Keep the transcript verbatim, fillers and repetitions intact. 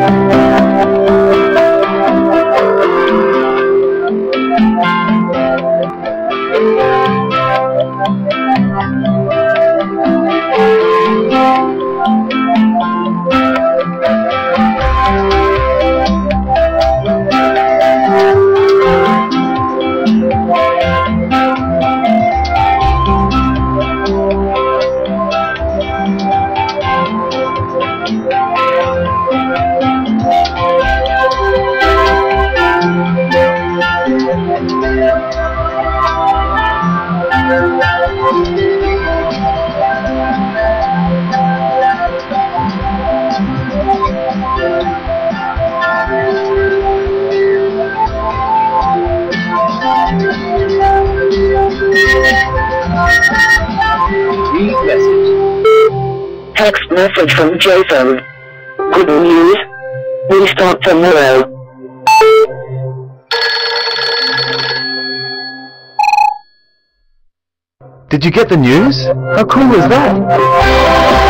Read message. Text message from J-Phone. Good news. We start tomorrow. Did you get the news? How cool is that?